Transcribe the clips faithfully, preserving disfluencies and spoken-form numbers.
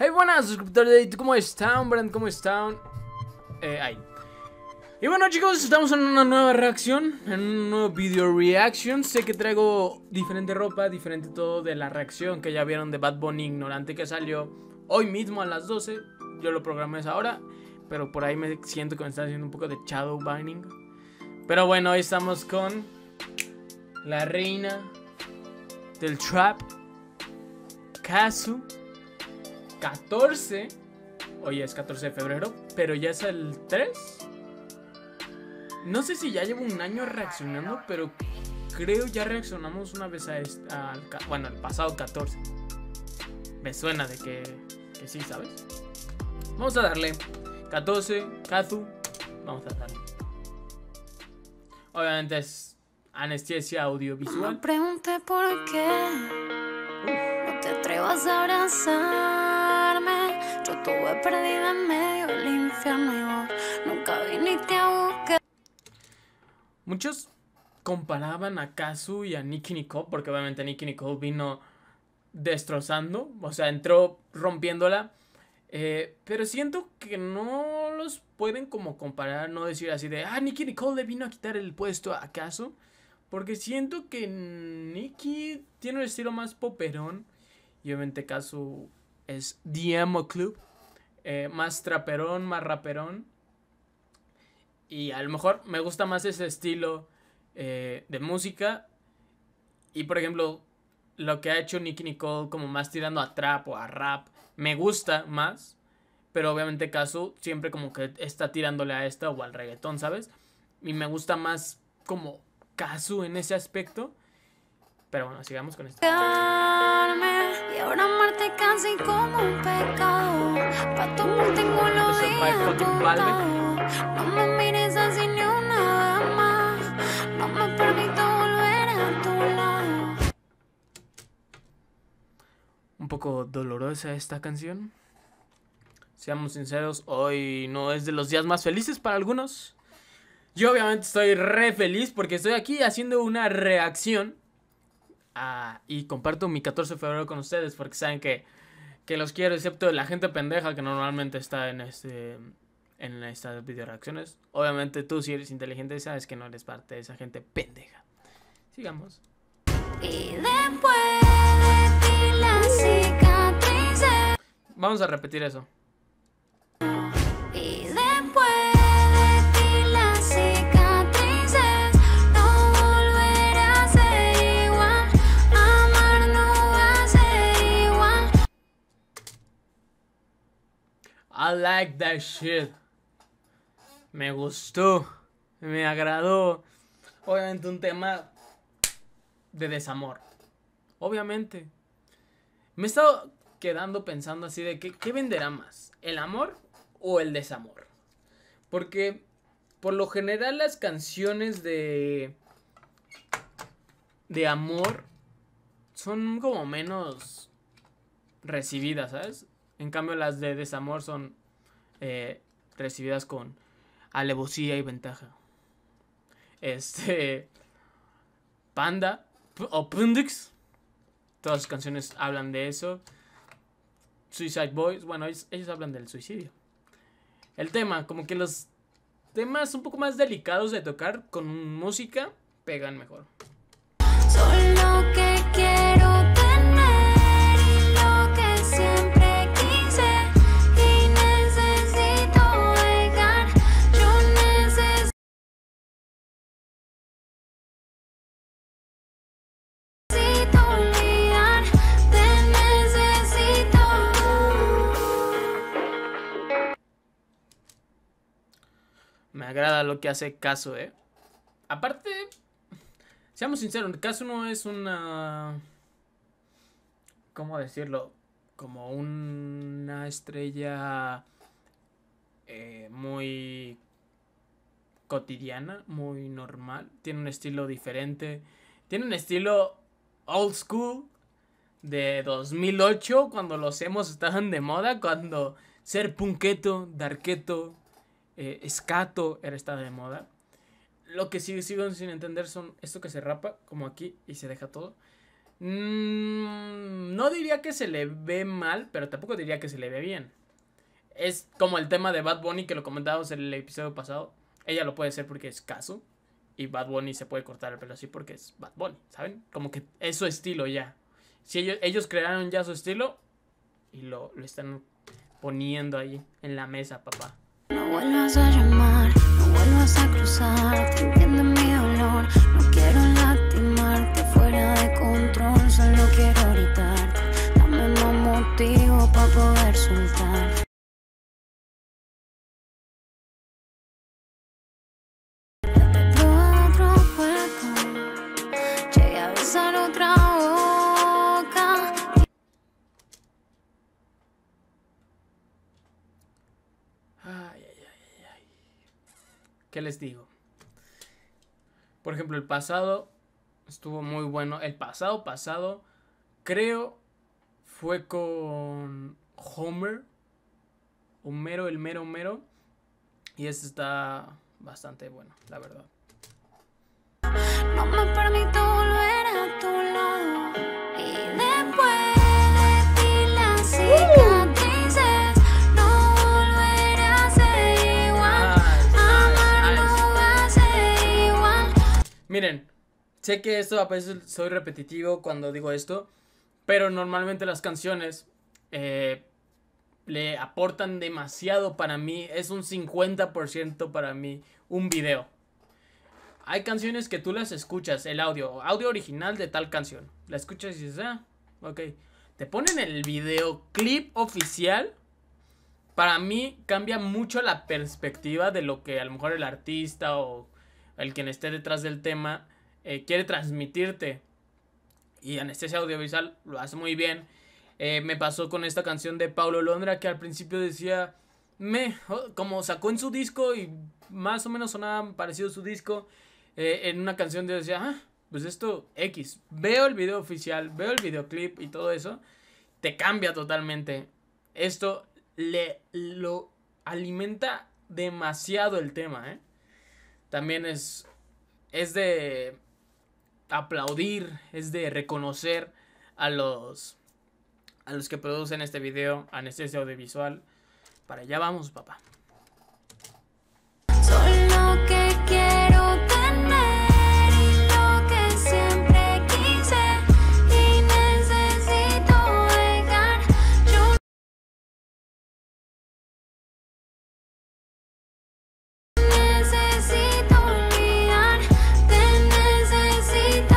Hey, buenas suscriptores, ¿cómo están, Brand? ¿Cómo están? Eh, ahí. Y bueno, chicos, estamos en una nueva reacción, en un nuevo video reaction. Sé que traigo diferente ropa, diferente todo de la reacción que ya vieron de Bad Bunny Ignorante, que salió hoy mismo a las doce. Yo lo programé a esa hora, pero por ahí me siento que me está haciendo un poco de shadow banning. Pero bueno, hoy estamos con la reina del trap, Kazu. catorce. Hoy es catorce de febrero, pero ya es el tres. No sé si ya llevo un año reaccionando, pero creo ya reaccionamos una vez a este, al, bueno, al pasado catorce. Me suena de que, que sí, ¿sabes? Vamos a darle catorce, Kazu. Vamos a darle. Obviamente es anestesia audiovisual. No pregunté por qué. No te atrevas a abrazarme. Yo estuve perdida en medio del infierno y vos nunca viniste a buscar. Muchos comparaban a Kazu y a Nicki Nicole, porque obviamente Nicki Nicole vino destrozando, o sea, entró rompiéndola. Eh, pero siento que no los pueden como comparar, no decir así de, ah, Nicki Nicole le vino a quitar el puesto a Kazu. Porque siento que Nicki tiene un estilo más poperón. Y obviamente Kazu es The Emo Club. Eh, más traperón, más raperón. Y a lo mejor me gusta más ese estilo eh, de música. Y por ejemplo, lo que ha hecho Nicki Nicole como más tirando a trap o a rap, me gusta más. Pero obviamente Kazu siempre como que está tirándole a esta o al reggaetón, ¿sabes? Y me gusta más como Kazu en ese aspecto. Pero bueno, sigamos con esto. Y ahora amarte casi como un pecado. Pa' tu amor tengo los días contados. No me mires así ni una vez más. No me permito volver a tu lado. Un poco dolorosa esta canción. Seamos sinceros, hoy no es de los días más felices para algunos. Yo obviamente estoy re feliz porque estoy aquí haciendo una reacción. Ah, y comparto mi catorce de febrero con ustedes porque saben que, que los quiero, excepto la gente pendeja que normalmente está en este en estas video reacciones. Obviamente tú, si eres inteligente, sabes que no eres parte de esa gente pendeja. Sigamos. Y después de ti la cicatriz. Vamos a repetir eso. Y después de ti la cicatriz. No volverá a ser igual. Amar no va a ser igual. I like that shit. Me gustó. Me agradó. Obviamente un tema de desamor. Obviamente. Me he estado quedando pensando así de que, ¿qué venderá más? ¿El amor o el desamor? Porque por lo general las canciones de de amor son como menos recibidas, ¿sabes? En cambio las de desamor son eh, recibidas con alevosía y ventaja. Este Panda o Pundix, todas las canciones hablan de eso. Suicide Boys, bueno, ellos, ellos hablan del suicidio. El tema, como que los temas un poco más delicados de tocar con música pegan mejor. Solo que quiero tener y lo que siempre quise y necesito dejar. Yo necesito olvidar, te necesito. Me agrada lo que hace Kazu, eh. Aparte, seamos sinceros, Kazu no es una... ¿Cómo decirlo? Como una estrella eh, muy cotidiana, muy normal. Tiene un estilo diferente. Tiene un estilo old school de dos mil ocho, cuando los emos estaban de moda, cuando ser punketo, darketo, eh, escato era estaba de moda. Lo que sigo, sigo sin entender son esto que se rapa, como aquí, y se deja todo. Mmm, no diría que se le ve mal, pero tampoco diría que se le ve bien. Es como el tema de Bad Bunny que lo comentábamos en el episodio pasado. Ella lo puede hacer porque es Kazu. Y Bad Bunny se puede cortar el pelo así porque es Bad Bunny, ¿saben? Como que es su estilo ya. Si ellos, ellos crearon ya su estilo y lo, lo están poniendo ahí en la mesa, papá. No vuelvas a llamar, no vuelvas a cruzar, te entiendo mi dolor, no quiero lastimarte fuera de control, solo quiero gritarte, dame más motivo para poder soltar. ¿Qué les digo? Por ejemplo, el pasado estuvo muy bueno. El pasado pasado creo fue con Homer. Homero, el mero Homero. Y este está bastante bueno, la verdad. No me permito volver a tu lado. Y después de ti las cicatrices no volveré a ser igual. Amar no va a ser igual. Miren, sé que esto a veces soy repetitivo cuando digo esto, pero normalmente las canciones eh, le aportan demasiado para mí. Es un cincuenta por ciento para mí un video. Hay canciones que tú las escuchas, el audio, audio original de tal canción. La escuchas y dices, ah, ok. Te ponen el videoclip oficial. Para mí cambia mucho la perspectiva de lo que a lo mejor el artista o el quien esté detrás del tema eh, quiere transmitirte. Y Anestesia Audiovisual lo hace muy bien. Eh, me pasó con esta canción de Paulo Londra que al principio decía, me, como sacó en su disco y más o menos sonaba parecido a su disco. Eh, en una canción yo decía, ah, pues esto X. Veo el video oficial, veo el videoclip y todo eso. Te cambia totalmente. Esto le lo alimenta demasiado el tema, ¿eh? También es, es de aplaudir, es de reconocer a los, a los que producen este video, Anestesia Audiovisual. Para allá vamos, papá. Soy lo que quiero tener y lo que siempre quise y necesito dejar. Yo necesito olvidar, te necesito.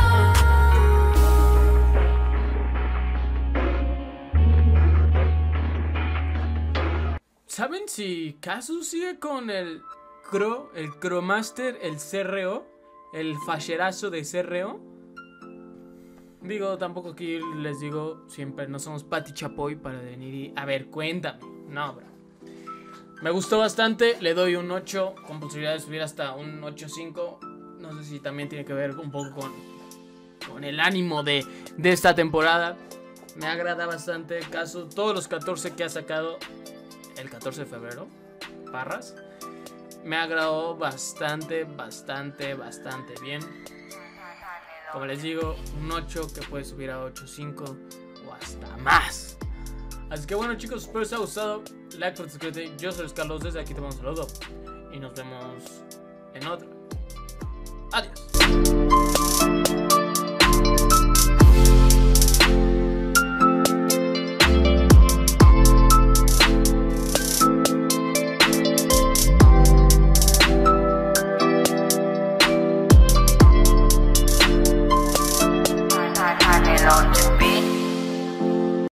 ¿Saben si Kazu sigue con el Cro, el Crowmaster, el C R O, el facherazo de C R O? Digo, tampoco aquí les digo siempre, no somos Pati Chapoy para venir y... A ver, cuéntame. No, bro. Me gustó bastante, le doy un ocho, con posibilidad de subir hasta un ocho punto cinco. No sé si también tiene que ver un poco con, con el ánimo de, de esta temporada. Me agrada bastante el caso, todos los catorce que ha sacado el catorce de febrero, Parras. Me agradó bastante, bastante, bastante bien. Como les digo, un ocho que puede subir a ocho punto cinco o hasta más. Así que bueno, chicos, espero les haya gustado. Like, suscríbete. Yo soy Carlos, desde aquí te mando un saludo. Y nos vemos en otra. Adiós.